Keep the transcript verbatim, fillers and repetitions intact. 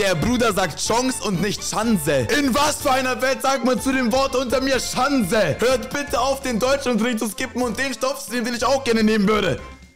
Der Bruder sagt Chance und nicht Chance. In was für einer Welt sagt man zu dem Wort unter mir Chance? Hört bitte auf, den Deutschunterricht zu skippen und den Stoff zu nehmen, den ich auch gerne nehmen würde.